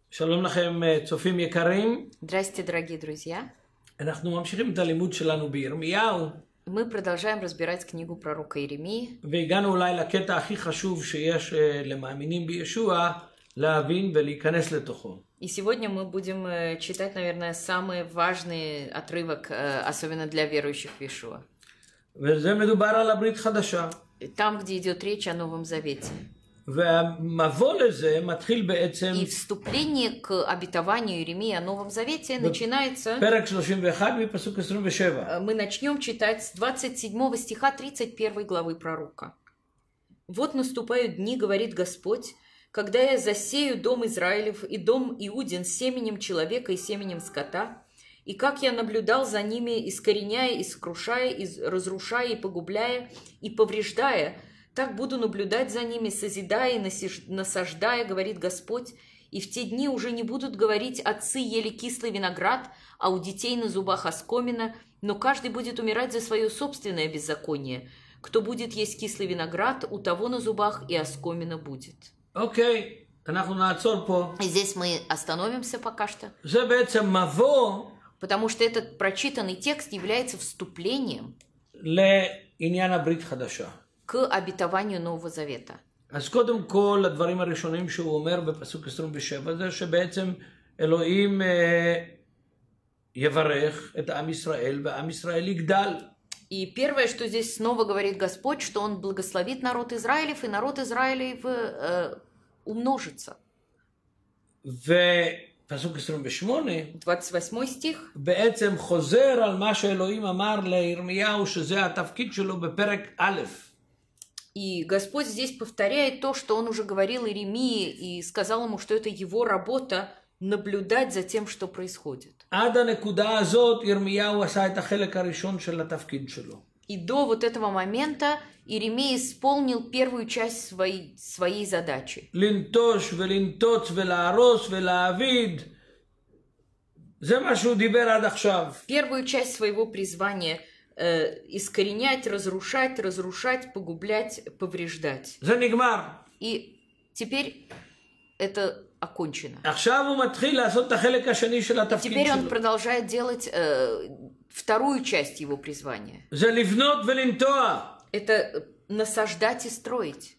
שלום לכם צופים יקרים. Здрасте, дорогие друзья. אנחנו ממשיכים את הלימוד שלנו בירמיהו. Мы продолжаем разбирать книгу пророка Иеремии. והגענו אולי לקטע הכי חשוב שיש למאמינים בישוע להבין ולהיכנס לתוכו. И сегодня мы будем читать, наверное, самый важный отрывок, особенно для верующих в Иешуа. וזה מדובר על הברית חדשה. Там, где идет речь о Новом Завете. והמבוא לזה מתחיל בעצם... И вступление к обетованию Иеремии о Новом Завете начинается... פרק 31 מפסוק 27. Мы начнем читать с 27 стиха 31 главы пророка. «Вот наступают дни, говорит Господь, когда я засею дом Израилев и дом Иудин семенем человека и семенем скота, и как я наблюдал за ними, искореняя, и сокрушая, и разрушая, и погубляя, и повреждая, так буду наблюдать за ними, созидая и насаждая, говорит Господь, и в те дни уже не будут говорить: отцы ели кислый виноград, а у детей на зубах оскомина, но каждый будет умирать за свое собственное беззаконие. Кто будет есть кислый виноград, у того на зубах и оскомина будет». אוקיי, אנחנו נעצור פה. И здесь мы остановимся пока что. זה בעצם מבוא Потому что этот прочитанный текст является вступлением לעניין הברית חדשה. к обетованию Нового Завета. אז קודם כל, הדברים הראשונים שהוא אומר בפסוק 27 זה שבעצם אלוהים יברך את עם ישראל ועם ישראל יגדל. И первое, что здесь снова говорит Господь, что Он благословит народ Израилев, и народ Израилев умножится. ופסוק 28 28 стих. בעצם חוזר על מה שאלוהים אמר לירמיהו שזה התפקיד שלו בפרק א'. И Господь здесь повторяет то, что Он уже говорил Иеремии, и сказал ему, что это его работа наблюдать за тем, что происходит. עד הנקודה הזאת ירמיהו עשה את החלק הראשון של התפקיד שלו. И до вот этого момента Иеремия исполнил первую часть своей задачи. לנטוש ולנטוץ ולהרוס ולהעביד. זה מה שהוא דיבר עד עכשיו. Первую часть своего призвания искоренять, разрушать, погублять, повреждать. זה нигмар. И теперь это окончено. עכשיו הוא מתחיל לעשות את החלק השני של התפקיד Теперь он שלו. продолжает делать вторую часть его призвания. זה לבנות ולנטוע. Это насаждать и строить.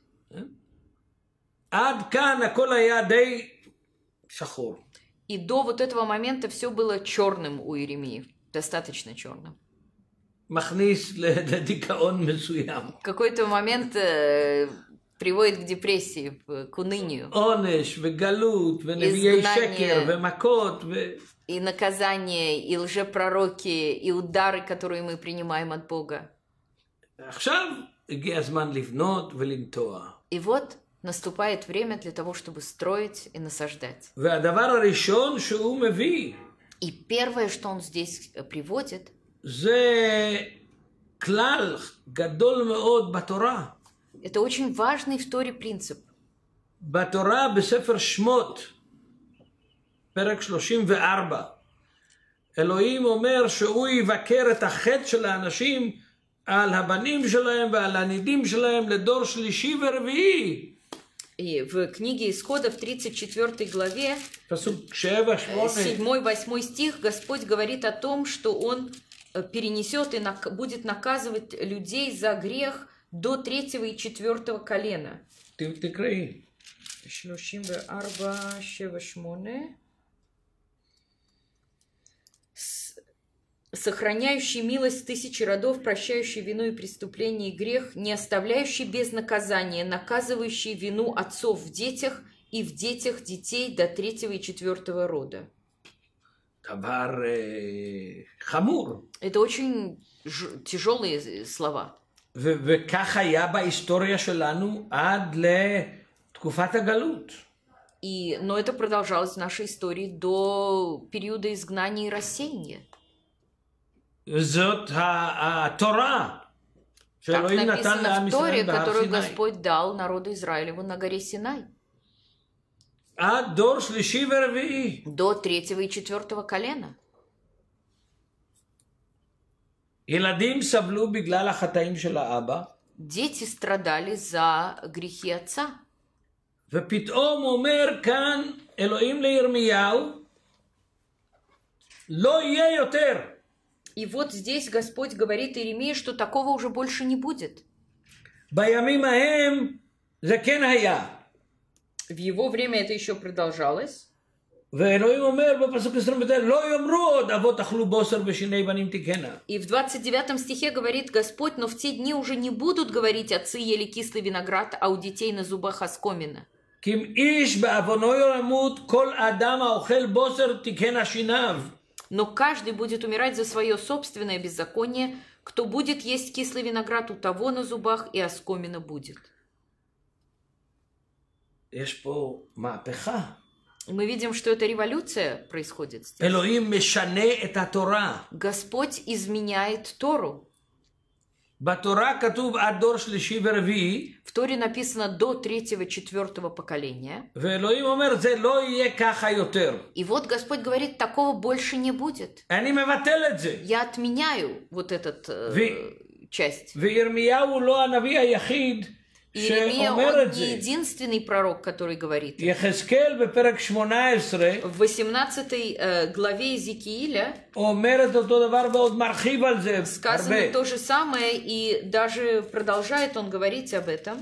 עד כאן הכל היה די שחור. И до вот этого момента все было черным у Иеремии, достаточно черным. מכניס לדיכאון מסוים. В какой-то момент приводит к депрессии, к унынию. עונש וגלות ונביאי שקר ומכות И наказание, и лжепророки, и удары, которые мы принимаем от Бога. עכשיו הגיע הזמן לבנות ולנטוע. И вот наступает время для того, чтобы строить и насаждать. והדבר הראשון שהוא מביא И первое, что он здесь приводит, זה כלל גדול מאוד בתורה. это очень важный в Торе принцип. בתורה בספר שמות, פרק 34, אלוהים אומר שהוא יבקר את החטא של האנשים על הבנים שלהם ועל הנידים שלהם לדור שלישי ורביעי. И в книге Исхода в 34 главе, פסוק 7-8. 7-8 стих, Господь говорит о том, что Он перенесет и будет наказывать людей за грех до 3-го и 4-го колена. תקראי. 34, 7-8. Сохраняющий милость тысячи родов, прощающий вину и преступление и грех, не оставляющий без наказания, наказывающий вину отцов в детях и в детях детей до 3-го и 4-го рода. דבר חמור. Это очень тяжелые слова. וכך היה בהיסטוריה שלנו עד לתקופת הגלות. Но это продолжалось в нашей истории до периода изгнания и рассеяния. זאת התורה Так שאלוהים נתן написано לעם в Торе, ישראל בהר которую סיני. Господь дал народу Израилеву на горе Синай. עד דור שלישי ורביעי. До 3-го и 4-го колена. ילדים סבלו בגלל החטאים של האבא. Дети страдали за грехи отца. ופתאום אומר כאן אלוהים לירמיהו, לא יהיה יותר. И вот здесь Господь говорит Иеремии, что такого уже больше не будет. בימים ההם זה כן היה. В его время это еще продолжалось. ואלוהים אומר בפסוק 29, לא יאמרו עוד אבות אכלו בוסר ושיני בנים תקהנה. И в 29 стихе говорит Господь, но в те дни уже не будут говорить отцы ели кислый виноград, а у детей на зубах оскомина. כי אם איש בעוונו ימות, כל אדם האוכל בוסר תקהנה שיניו. Но каждый будет умирать за свое собственное беззаконие, кто будет есть кислый виноград, у того на зубах и оскомина будет. יש פה מהפכה. Мы видим, что эта революция происходит здесь. אלוהים משנה את התורה. Господь изменяет Тору. בתורה כתוב עד דור שלישי ורביעי. В Торе написано до 3-4 поколения. ואלוהים אומר, זה לא יהיה ככה יותר. И вот Господь говорит, такого больше не будет. אני מבטל את זה. Я отменяю вот этот часть. וירמיהו הוא לא הנביא היחיד Иеремия, שאומר он את не זה. единственный пророк, который говорит. יחזקאל בפרק 18 В 18 главе Иезекииля אומר את אותו דבר ועוד מרחיב על זה сказано הרבה. то же самое, и даже продолжает он говорить об этом.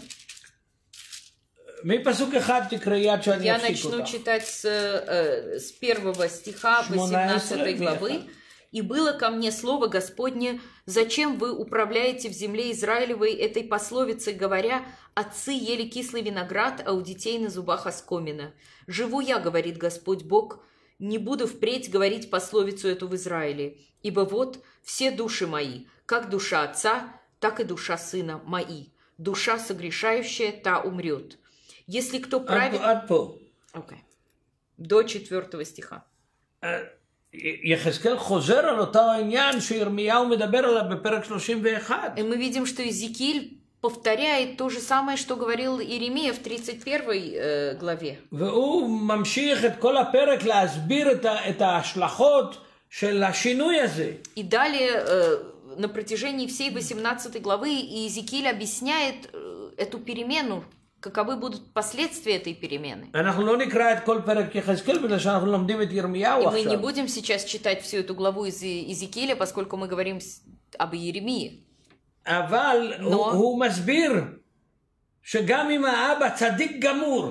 מפסוק אחד תקראי עד שאני Я אפסיק начну אותך. читать с 1 стиха 18 главы. «И было ко мне слово Господне, зачем вы управляете в земле Израилевой этой пословицей, говоря, отцы ели кислый виноград, а у детей на зубах оскомина? Живу я, говорит Господь Бог, не буду впредь говорить пословицу эту в Израиле, ибо вот все души мои, как душа отца, так и душа сына мои. Душа согрешающая, та умрет. Если кто правит...» עד פה. Okay. До 4 стиха. יחזקאל חוזר על אותו העניין שירמיהו מדבר עליו בפרק 31. И мы видим, что Иезекииль повторяет то же самое, что говорил Иеремия в 31 главе. והוא ממשיך את כל הפרק להסביר את ההשלכות של השינוי הזה. И далее на протяжении всей 18 главы Иезекииль объясняет эту перемену, каковы будут последствия этой перемены. אנחנו לא נקרא את כל פרק יחזקאל בגלל שאנחנו לומדים את ירמיהו И мы не עכשיו. будем сейчас читать всю эту главу из Иезекииля, поскольку мы говорим об Иеремии. אבל הוא מסביר שגם אם האבא צדיק גמור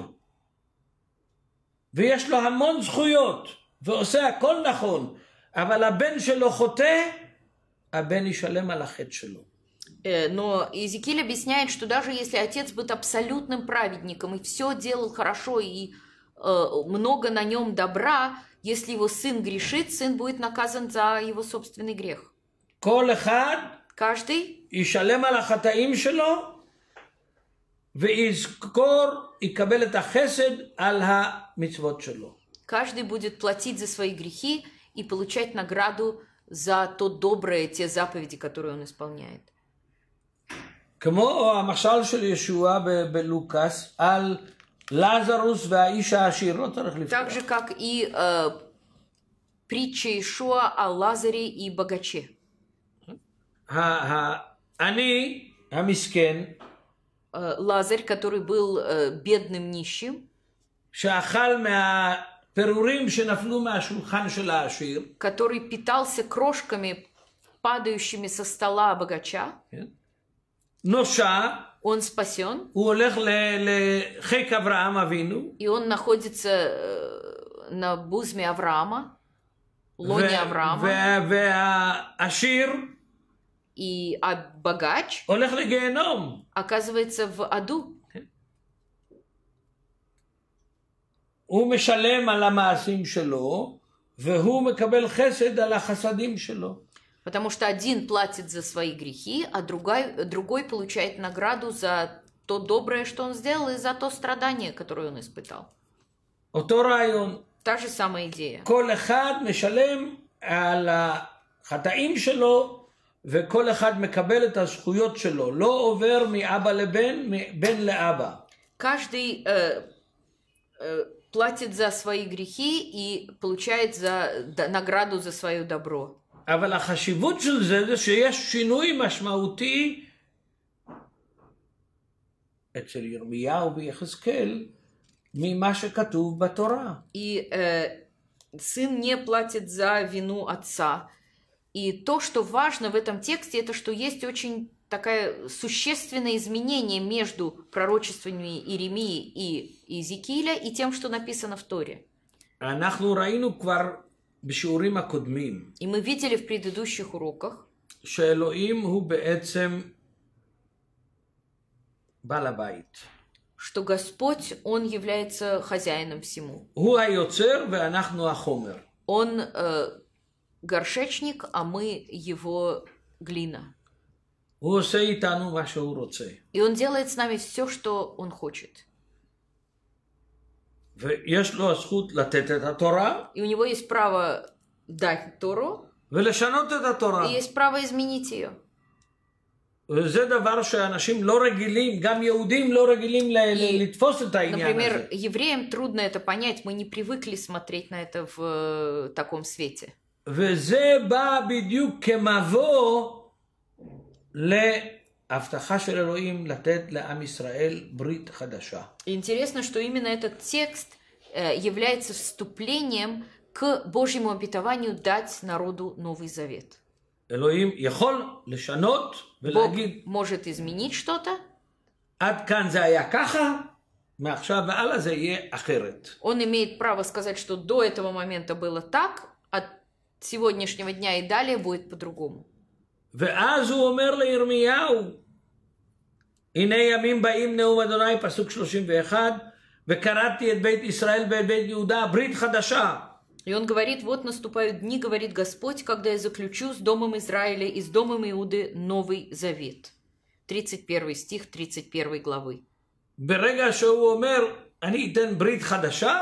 ויש לו המון זכויות ועושה הכל נכון, אבל הבן שלו חוטא, הבן ישלם על החטא שלו. Но Иезекииль объясняет, что даже если отец будет абсолютным праведником и все делал хорошо и много на нем добра, если его сын грешит, сын будет наказан за его собственный грех. כל אחד Каждый ישלם על החטאים שלו ויזכור, יקבל את החסד על המצוות שלו. Каждый будет платить за свои грехи и получать награду за то доброе, те заповеди, которые он исполняет. כמו המשל של ישוע בלוקאס על לזרוס והאיש העשיר, לא צריך לפתוח. Так же, как и притча Иешуа о Лазаре и богаче. העני, המסכן, Лазарь, который был бедным нищим, שאכל מהפירורים שנפלו מהשולחן של העשיר, который питался крошками, падающими со стола богача, נושע, он спасен, הוא הולך לחיק אברהם אבינו, и он находится на бузме Авраама, лоне Авраама, והעשיר и богач הולך לגיהנום. оказывается в аду. הוא משלם על המעשים שלו, והוא מקבל חסד על החסדים שלו. Потому что один платит за свои грехи, а другой получает награду за то доброе, что он сделал, и за то страдание, которое он испытал. אותו רעיון. Та же самая идея. כל אחד משלם על החטאים שלו, וכל אחד מקבל את הזכויות שלו. לא עובר מאבא לבן, מבן לאבא. Каждый платит за свои грехи и получает награду за свое добро. אבל החשיבות של זה שיש שינוי משמעותי אצל ירמיהו ויחזקאל ממה שכתוב בתורה. И сын не платит за вину отца. И то, что важно в этом тексте, это что есть очень такое существенное изменение между пророчествами Иеремии и Иезекииля и тем, что написано в Торе. אנחנו ראינו כבר בשיעורים הקודמים, И мы видели в предыдущих уроках, שאלוהים הוא בעצם בעל הבית. что Господь, Он является хозяином всему. הוא היוצר ואנחנו החומר. Он горшечник, а мы его глина. הוא עושה איתנו מה שהוא רוצה. И Он делает с нами все, что Он хочет. ויש לו הזכות לתת את התורה, И у него есть право дать Тору, ולשנות את התורה. и есть право изменить ее. וזה דבר שאנשים לא רגילים, גם יהודים לא רגילים לתפוס את העניין הזה. Например, евреям трудно это понять, мы не привыкли смотреть на это в таком свете. וזה בא בדיוק כמבוא להבטחה של אלוהים לתת לעם ישראל ברית חדשה. И интересно, что именно этот текст является вступлением к Божьему обетованию дать народу Новый Завет. אלוהים יכול לשנות Бог ולהגיד, может изменить что-то, עד כאן זה היה ככה, מעכשיו והלאה זה יהיה אחרת. Он имеет право сказать, что до этого момента было так, от сегодняшнего дня и далее будет по-другому. ואז הוא אומר לירמיהו, הנה ימים באים נאום אדוני, פסוק 31, וקראתי את בית ישראל ואת בית יהודה, ברית חדשה. И он говорит, вот наступают дни, говорит Господь, когда я заключу с домом Израиля и с домом Иуды Новый Завет. 31 стих 31 главы. ברגע שהוא אומר, אני אתן ברית חדשה,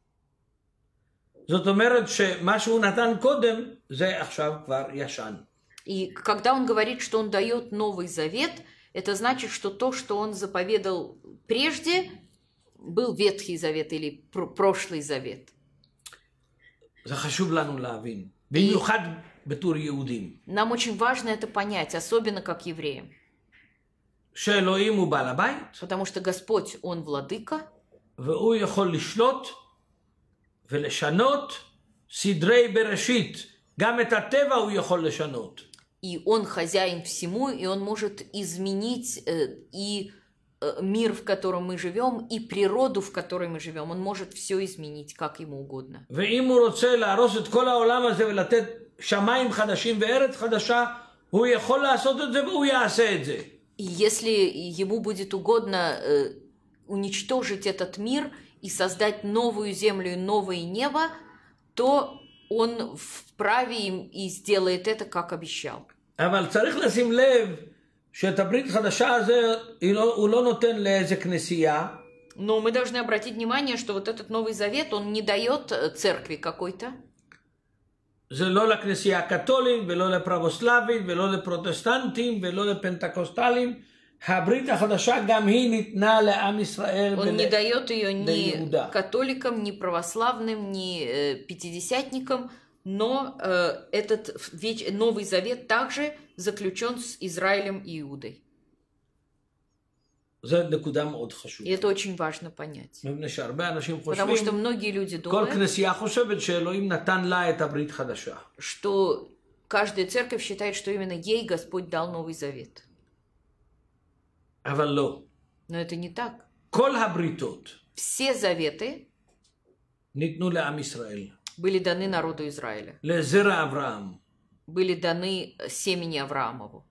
זאת אומרת שמה שהוא נתן קודם, זה עכשיו כבר ישן. И когда он говорит, что он дает Новый Завет, это значит, что то, что он заповедал прежде, был Ветхий Завет или прошлый Завет. זה חשוב לנו להבין, במיוחד בתור יהודים. Нам очень важно это понять, особенно как евреям. שאלוהים הוא בעל הבית, Потому что Господь, Он владыка, והוא יכול לשלוט ולשנות סדרי בראשית. גם את הטבע הוא יכול לשנות. и Он хозяин всему, и Он может изменить и мир, в котором мы живем, и природу, в которой мы живем. Он может все изменить, как ему угодно. ואם הוא רוצה להרוס את כל העולם הזה ולתת שמיים חדשים וארץ חדשה, הוא יכול לעשות את זה והוא יעשה את זה. И если ему будет угодно уничтожить этот мир и создать новую землю и новое небо, то он вправе и сделает это, как обещал. אבל צריך לשים לב שאת הברית חדשה הזה הוא לא נותן לאיזה כנסייה. Но мы должны обратить внимание, что вот этот Новый Завет, он не дает церкви какой-то. זה לא לכנסייה הקתולית ולא לפרבוסלבית ולא לפרוטסטנטים ולא לפנטקוסטלים. הברית החדשה גם היא ניתנה לעם ישראל Он не дает ее ни ליהודה. католикам, ни православным, ни пятидесятникам, но этот Новый Завет также заключен с Израилем и Иудой. זה נקודה מאוד חשובה. И это очень важно понять. מפני שהרבה אנשים Потому что חושבים, многие люди כל думают, כנסייה חושבת שאלוהים נתן לה את הברית חדשה. что каждая церковь считает, что именно ей Господь дал Новый Завет. אבל לא. Но это не так. כל הבריתות Все заветы ניתנו לעם ישראל. были даны народу Израиля, לזרע אברהם. были даны семени Авраамову.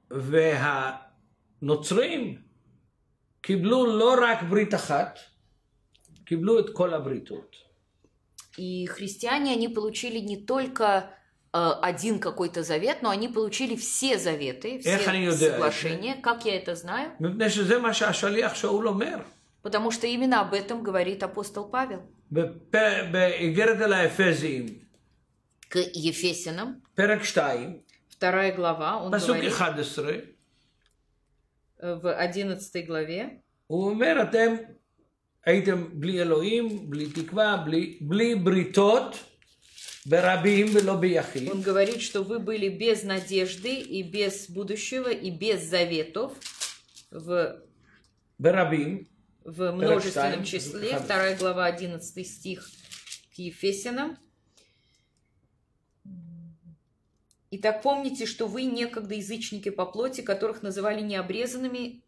והנוצרים קיבלו לא רק ברית אחת, קיבלו את כל הבריתות. И христиане, они получили не только один какой-то завет, но они получили все заветы, все соглашения. Как я это знаю? מפני שזה מה שהשליח שאול אומר. Потому что именно об этом говорит апостол Павел. באיגרת אל האפזים, К Ефесянам, פרק 2, 2 глава, он פסוק говорит 11, в 11 главе, הוא אומר, אתם הייתם בלי אלוהים, בלי תקווה, בלי בריתות, ברבים ולא ביחיד. он говорит, что вы были без надежды и без будущего и без заветов в ברבים, в множественном числе, 2 глава, 11 стих к Ефесянам. Итак, помните, что вы некогда язычники по плоти, которых называли необрезанными,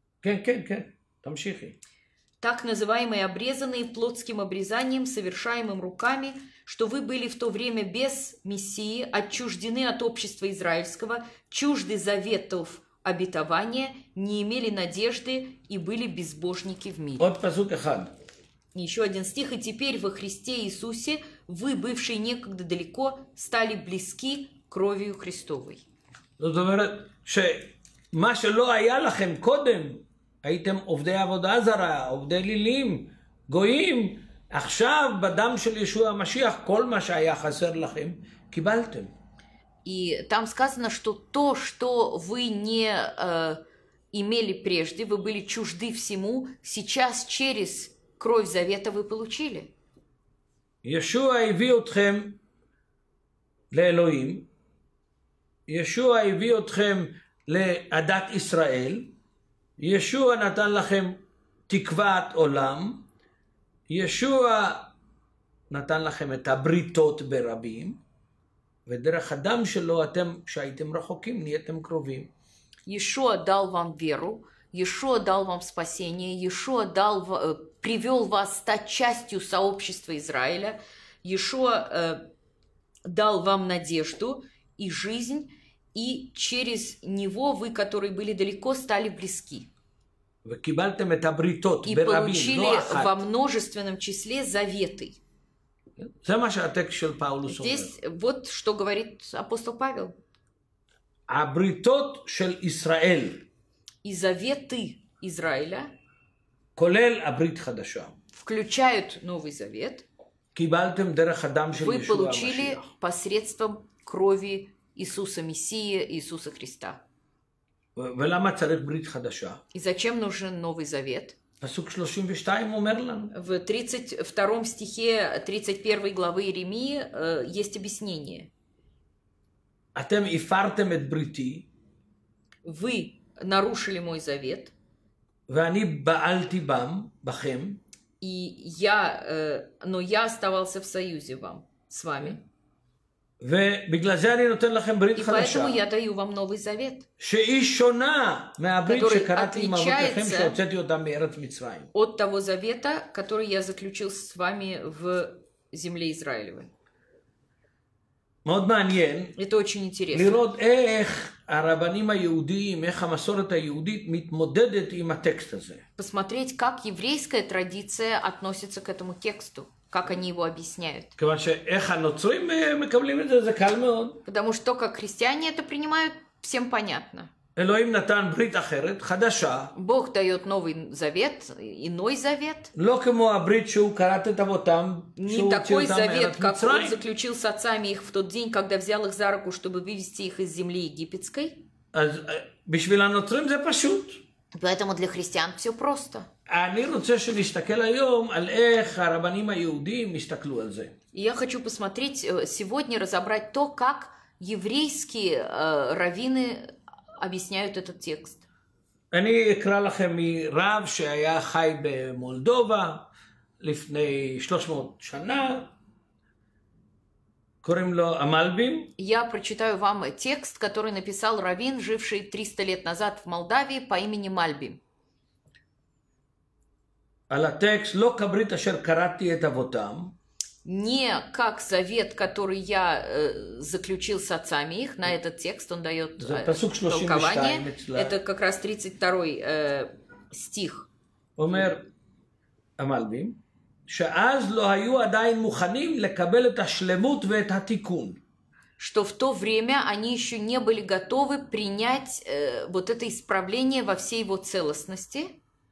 так называемые обрезанные плотским обрезанием, совершаемым руками, что вы были в то время без Мессии, отчуждены от общества израильского, чужды заветов обетования, не имели надежды и были безбожники в мире. Еще один стих. «И теперь во Христе Иисусе вы, бывшие некогда далеко, стали близки кровью Христовой». זאת אומרת, שמה שלא היה לכם קודם, הייתם עובדי עבודה זרה, עובדי אלילים, גויים, עכשיו בדם של ישוע המשיח, כל מה שהיה חסר לכם, קיבלתם. И там сказано, что то, что вы не имели прежде, вы были чужды всему, сейчас через кровь завета вы получили. ישוע הביא אתכם לאלוהים, ישוע הביא אתכם לעדת ישראל, ישוע נתן לכם תקוות עולם, ישוע נתן לכם את הבריתות ברבים, ודרך הדם שלו אתם, כשהייתם רחוקים, נהייתם קרובים. Иешуа дал вам веру, Иешуа дал вам спасение, Иешуа привел вас стать частью сообщества Израиля, Иешуа дал вам надежду и жизнь, и через него вы, которые были далеко, стали близки. И получили во множественном числе заветы. Здесь вот что говорит апостол Павел. И заветы Израиля включают Новый Завет. Вы получили посредством крови Иисуса Мессии, Иисуса Христа. И зачем нужен Новый Завет? В 32 стихе 31 главы Иеремии есть объяснение. Вы нарушили мой завет, но я оставался в союзе с вами. И поэтому я даю вам Новый Завет, который отличается от того завета, который я заключил с вами в земле Израилевой. Это очень интересно. Посмотреть, как еврейская традиция относится к этому тексту. Как они его объясняют. Потому что как христиане это принимают, всем понятно. Бог дает Новый Завет, иной завет. Не такой завет, как он заключил с отцами их в тот день, когда взял их за руку, чтобы вывести их из земли египетской. Поэтому для христиан все просто. И я хочу посмотреть сегодня, разобрать то, как еврейские раввины объясняют этот текст. אני אקרא לכם מרב שהיה חי במולדובה לפני 300 שנה, קוראים לו המלבים. Я прочитаю вам текст, который написал раввин, живший 300 лет назад в Молдавии по имени Мальбим. על הטקסט, לא כברית אשר קראתי את אבותם. Не как завет, который я заключил с отцами их. На этот текст он дает толкование. Это как раз 32 стих. אומר המלבים, שאז לא היו עדיין מוכנים לקבל את השלמות ואת התיקון. Что в то время они еще не были готовы принять вот это исправление во всей его целостности.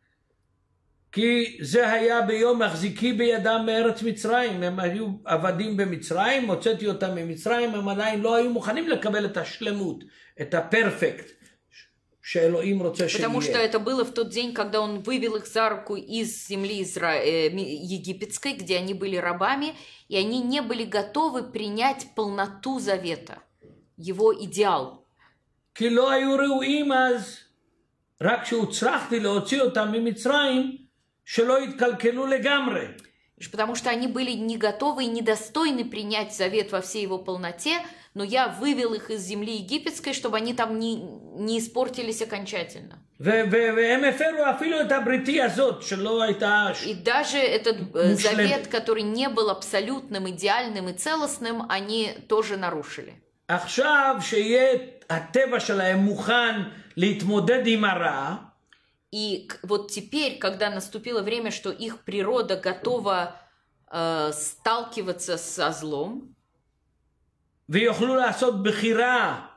כי זה היה ביום מחזיקי בידם מארץ מצרים, הם היו עבדים במצרים, הוצאתי אותם ממצרים, הם עדיין לא היו מוכנים לקבל את השלמות, את הפרפקט, שאלוהים רוצה שיהיה. Потому что это было в тот день, когда он вывел их за руку из земли египетской, где они были рабами, и они не были готовы принять полноту завета, его идеал. כי לא היו ראויים אז, רק כשהוצרכתי להוציא אותם ממצרים, שלא יתקלקלו לגמרי. Потому что они были не готовы и недостойны принять завет во всей его полноте, но я вывел их из земли египетской, чтобы они там не испортились окончательно. והם הפרו אפילו את הבריתי הזאת, שלא הייתה И даже этот завет, который не был абсолютным, идеальным и целостным, они тоже нарушили. עכשיו שיהיה הטבע שלהם מוכן להתמודד עם הרע, И вот теперь, когда наступило время, что их природа готова сталкиваться со злом, ויוכלו לעשות בחירה,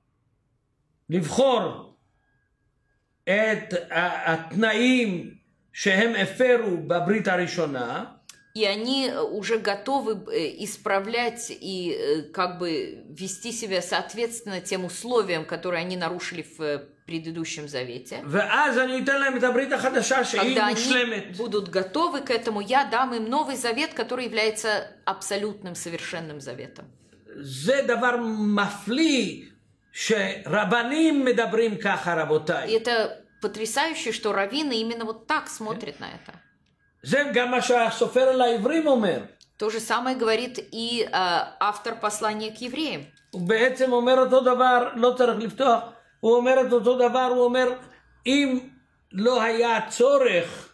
לבחור את התנאים שהם הפרו בברית הראשונה, и они уже готовы исправлять и как бы вести себя соответственно тем условиям, которые они нарушили в предыдущем завете. ואז אני אתן להם את הברית החדשה שהיא Когда מושלמת. они будут готовы к этому, я дам им новый завет, который является абсолютным, совершенным заветом. זה דבר מפליא שרבנים מדברים ככה, И רבותיי. это потрясающе, что раввины именно вот так смотрят на это. זה גם מה שהסופר על העברים אומר. То же самое говорит и автор послания к евреям. הוא בעצם אומר אותו דבר, לא צריך לפתוח, הוא אומר את אותו דבר, הוא אומר, אם לא היה צורך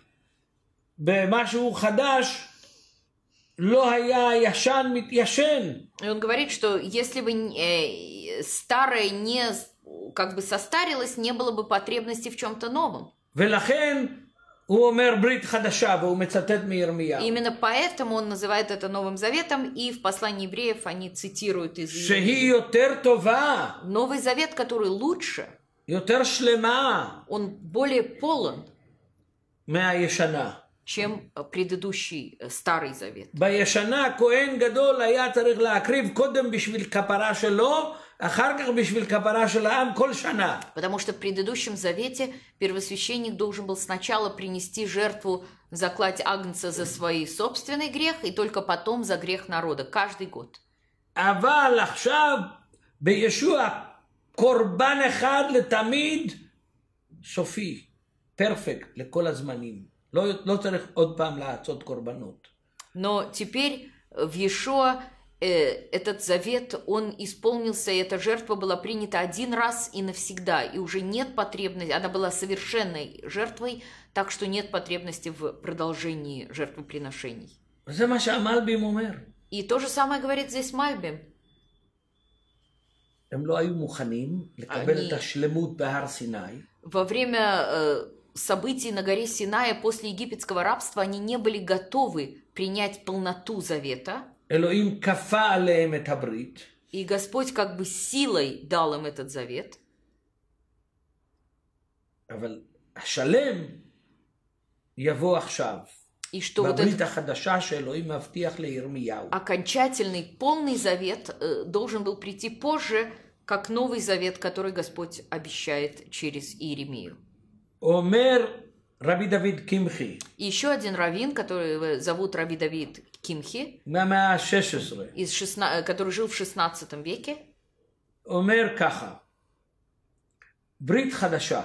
במשהו חדש, לא היה ישן מתיישן. И он говорит, что если бы старое не как бы состарилось, не было бы потребности в чем-то новом. ולכן הוא אומר ברית חדשה, והוא מצטט מירמיהו. Именно поэтому он называет это Новым Заветом, и в послании евреев они цитируют из שהיא יותר טובה, Новый Завет, который лучше, יותר שלמה он более полон, מהישנה. чем предыдущий Старый Завет. בישנה כהן גדול היה צריך להקריב קודם בשביל כפרה שלו, אחר כך בשביל כפרה של העם כל שנה. Потому что в предыдущем Завете первосвященник должен был сначала принести жертву, заклать агнца за свой собственный грех, и только потом за грех народа, каждый год. אבל עכשיו בישוע קורבן אחד לתמיד סופי, פרפקט לכל הזמנים. לא צריך עוד פעם לעשות קורבנות. Но теперь в Иешуа этот завет, он исполнился, и эта жертва была принята один раз и навсегда, и уже нет потребности, она была совершенной жертвой, так что нет потребности в продолжении жертвоприношений. זה מה שהמלבים אומר. И то же самое говорит здесь Мальбим. הם לא היו מוכנים לקבל את השלמות בהר סיני. Во время событий на горе Синая после египетского рабства они не были готовы принять полноту завета. אלוהים כפה עליהם את הברית. И Господь как бы силой дал им этот завет. אבל השלם יבוא עכשיו. И что вот בברית этот החדשה שאלוהים מבטיח לירמיהו. окончательный полный завет должен был прийти позже, как новый завет, который Господь обещает через Иеремию. אומר רבי דוד קמחי. И еще один раввин, который зовут Раби Давид Кимхи, מהמאה ה-16. который жил в 16 веке, אומר ככה, ברית חדשה,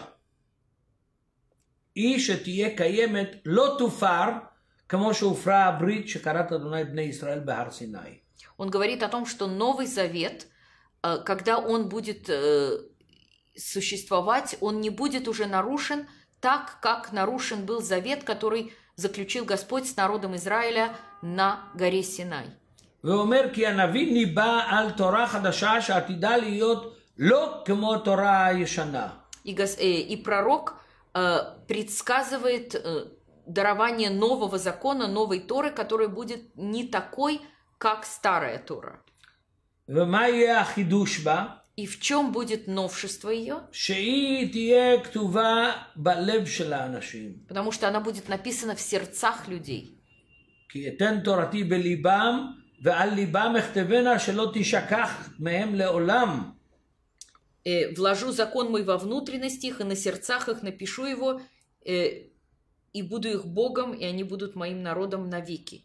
היא שתהיה קיימת לא תופר כמו שהופרה הברית שקראת אדוני בני ישראל בהר סיני. Он говорит о том, что Новый Завет, когда он будет существовать, он не будет уже нарушен так, как нарушен был завет, который заключил Господь с народом Израиля на горе Синай. ואומר כי הנביא ניבא על תורה חדשה שעתידה להיות לא כמו התורה הישנה. И пророк предсказывает дарование нового закона, новой Торы, которая будет не такой, как старая Тора. ומה יהיה החידוש בה? И в чем будет новшество ее? שהיא תהיה כתובה בלב של האנשים. Потому что она будет написана в сердцах людей. כי אתן תורתי בליבם ועל ליבם אכתבנה שלא תשכח מהם לעולם. Вложу закон мой во внутренность их, и на сердцах их напишу его, и буду их Богом, и они будут моим народом навеки.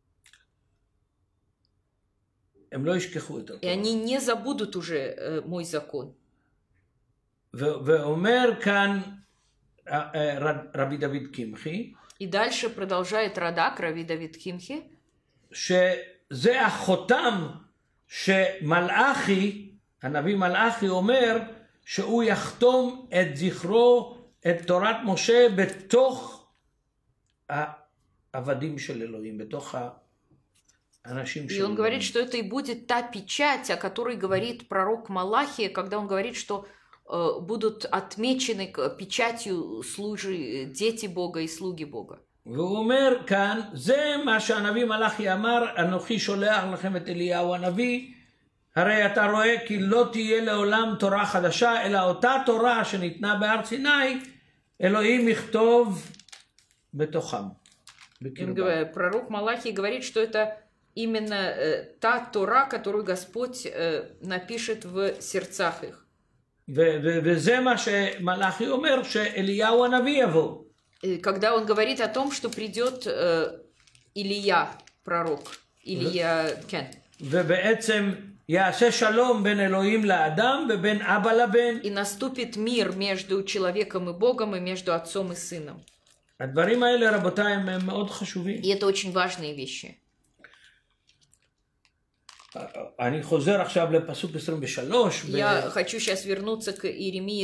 הם לא ישכחו את И התורה. они не забудут уже мой закон. ואומר כאן רבי דוד קמחי, И дальше продолжает Радак, Рави Давид Химхи, שזה החותם שמלאכי, הנביא מלאכי אומר שהוא יחתום את זכרו, את תורת משה בתוך העבדים של אלוהים, בתוך האנשים של и он אלוהים. говорит, что это и будет та печать, о которой говорит пророк Малахия, когда он говорит, что будут отмечены печатью дети Бога и слуги Бога. והוא אומר כאן, זה מה שהנביא מלאכי אמר, אנוכי שולח לכם את אליהו הנביא, הרי אתה רואה כי לא תהיה לעולם תורה חדשה, אלא אותה תורה שניתנה בהר סיני, אלוהים יכתוב בתוכם, בקרבם. Пророк Малахий говорит, что это именно та Тора, которую Господь напишет в сердцах их. וזה מה שמלאכי אומר, שאליהו הנביא יבוא. Когда он говорит о том, что придет Илия, пророк, Илия Кен. ובעצם יעשה שלום בין אלוהים לאדם ובין אבא לבן. И наступит мир между человеком и Богом, и между отцом и сыном. הדברים האלה, רבותיי, הם מאוד חשובים. И это очень важные вещи. אני חוזר עכשיו לפסוק 23. Я хочу сейчас вернуться к Иеремии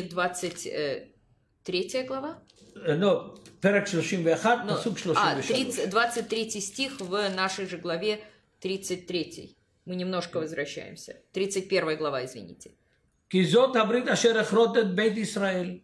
23 глава. לא, פרק 31, פסוק 33. 23 стих в нашей же главе 33. Мы немножко возвращаемся. 31 глава, извините. כי זאת הברית אשר אכרות את בית ישראל.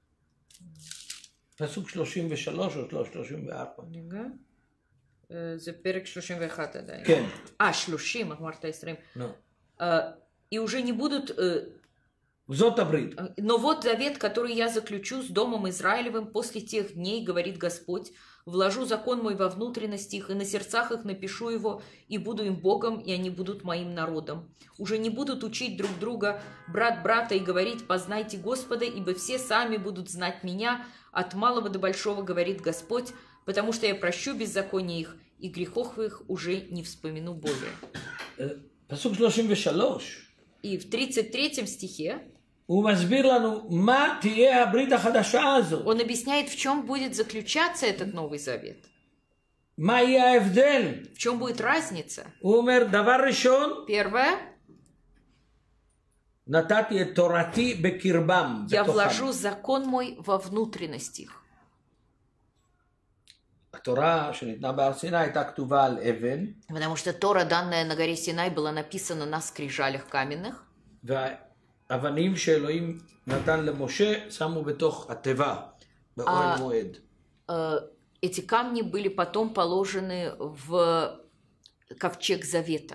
פסוק 33 או 34. זה פרק 31 עדיין. כן. 30, אמרת 20. לא. И уже не будут... זאת הברית. Но вот завет, который я заключу с домом Израилевым после тех дней, говорит Господь, вложу закон мой во внутренности их, и на сердцах их напишу его, и буду им Богом, и они будут моим народом. Уже не будут учить друг друга, брат брата, и говорить, познайте Господа, ибо все сами будут знать меня, от малого до большого, говорит Господь, потому что я прощу беззаконие их, и грехов их уже не вспомину более. פסוק 33. И в 33 стихе הוא מסביר לנו מה תהיה הברית החדשה הזאת. он объясняет, в чем будет заключаться этот Новый Завет. מה יהיה ההבדל? В чем будет разница? הוא אומר, דבר ראשון, Первое, נתתי את תורתי בקרבם, я בתוכם. вложу закон мой во внутренность их. התורה שניתנה בהר סיני הייתה כתובה על אבן. Потому что Тора, данная на горе Синай, была написана на скрижалях каменных. והאבנים שאלוהים נתן למשה שמו בתוך התיבה, באוהל מועד. Эти камни были потом положены в ковчег завета.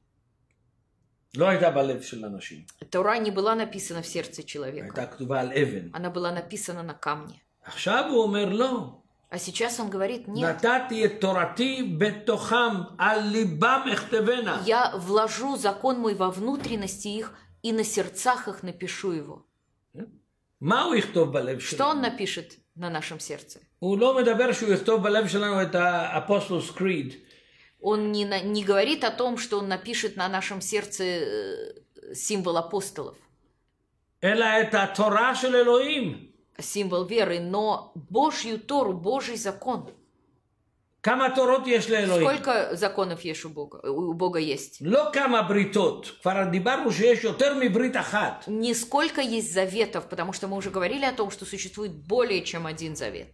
לא הייתה בלב של אנשים. Тора не была написана в сердце человека. הייתה כתובה על אבן. Она была написана на камне. עכשיו הוא אומר לא. А сейчас он говорит, нет, נתתי את תורתי בתוכם, על ליבם אכתבנה. я вложу закон мой во внутренности их, и на сердцах их напишу его. מה הוא יכתוב בלב Что שלנו? он напишет на нашем сердце? הוא לא מדבר שהוא יכתוב בלב שלנו את האפוסטלוס קריד. Он не говорит о том, что он напишет на нашем сердце символ апостолов, אלא את התורה של אלוהים. символ веры, но Божью Тору, Божий закон. כמה תורות יש לאלוהים? Сколько законов есть у Бога есть? לא כמה בריתות. כבר דיברנו שיש יותר מברית אחת. Не сколько есть заветов, потому что мы уже говорили о том, что существует более чем один завет.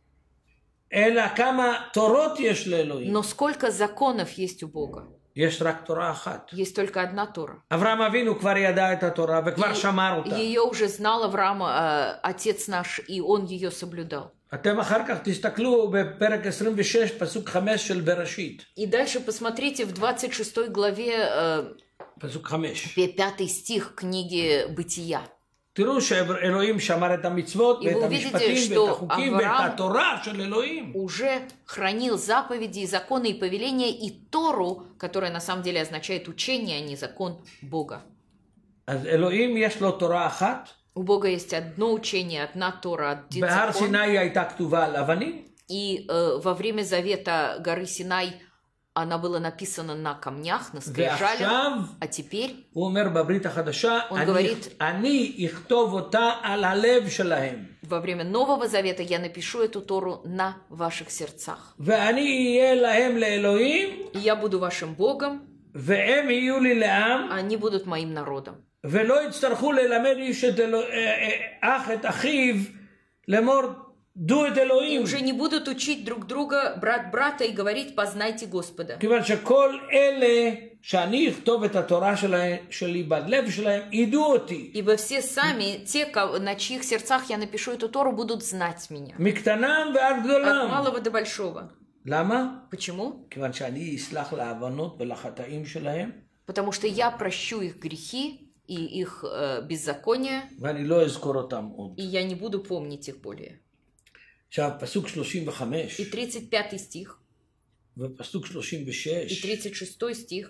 אלא כמה תורות יש לאלוהים. Но сколько законов есть у Бога? יש רק תורה אחת. Есть только одна Тора. אברהם אבינו כבר ידע את התורה וכבר שמר אותה. Ее уже знал Авраам, отец наш, и он ее соблюдал. אתם אחר כך תסתכלו בפרק 26, פסוק 5 של בראשית. И дальше посмотрите в 26 главе, פסוק 5. 5 стих книги Бытия. תראו שאלוהים שמר את המצוות ואת המשפטים ואת החוקים ואת התורה של אלוהים. Уже хранил заповеди, и законы и повеления, и Тору, которая на самом деле означает учение, а не закон Бога. אז אלוהים יש לו תורה אחת. У Бога есть одно учение, одна Тора, один בהר закон. סיני הייתה כתובה על אבנים. И во время завета горы Синай она была написана на камнях, на скрижалях, ועכשיו а теперь הוא אומר בברית החדשה, Он говорит, אני אכתוב אותה על הלב שלהם. во время Нового Завета я напишу эту Тору на ваших сердцах. ואני אהיה להם לאלוהים, И я буду вашим Богом, והם יהיו לי לעם, а они будут моим народом. ולא יצטרכו ללמד איש אח את אחיו לאמור דו את И אלוהים. уже не будут учить друг друга, брат брата, и говорить, познайте Господа. כיוון שכל אלה שאני אכתוב את התורה שלי בלב שלהם, ידעו אותי. Ибо все сами, те, на чьих сердцах я напишу эту Тору, будут знать меня. מקטנם ועד От גדולם. малого до большого. למה? Почему? כיוון שאני אסלח לעוונות ולחטאים שלהם, Потому что я прощу их грехи и их беззакония, ואני לא אזכור אותם עוד. и я не буду помнить их более. עכשיו, פסוק 35 И 35 стих, ופסוק и 36, 36 стих,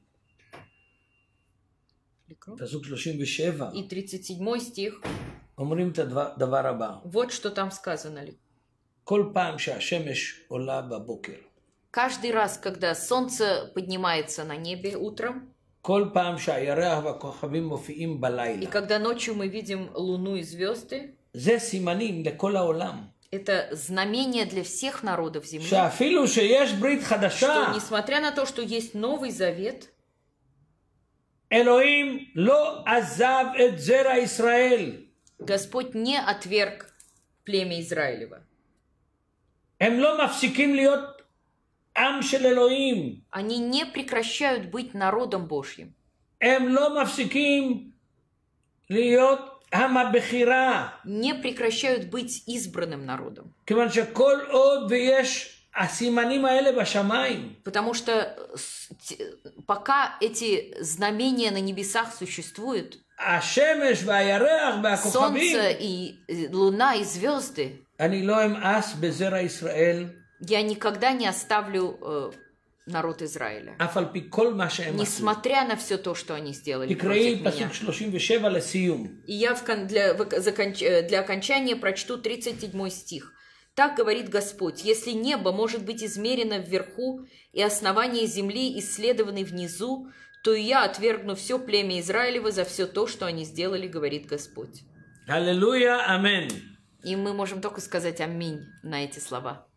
פסוק 37, и 37 стих. אומרים את הדבר הבא. Вот что там сказано. כל פעם שהשמש עולה בבוקר, Каждый раз, когда солнце поднимается на небе утром, כל פעם שהירח והכוכבים מופיעים и בלילה, когда ночью мы видим луну и звезды, זה סימנים לכל העולם. это знамение для всех народов земли, שאפילו שיש ברית חדשה, что несмотря на то, что есть Новый Завет, אלוהים לא עזב את זרע ישראל. Господь не отверг племя Израилева. הם לא מפסיקים להיות עם של אלוהים. Они не прекращают быть народом Божьим. הם לא מפסיקים להיות עם הבחירה. Не прекращают быть избранным народом. כיוון שכל עוד ויש הסימנים האלה בשמיים, Потому что пока эти знамения на небесах существуют, השמש והירח והכוכבים, солнце и луна и звезды, אני לא אמאס בזרע ישראל, я никогда не оставлю народ Израиля. אף על פי כל מה שהם עשו. Несмотря на все то, что они сделали תקראי против פסוק меня. 37 לסיום. И я для окончания прочту 37 стих. Так говорит Господь: если небо может быть измерено вверху и основание земли исследованы внизу, то и я отвергну все племя Израилева за все то, что они сделали, говорит Господь. Аллилуйя, амен. И мы можем только сказать аминь на эти слова.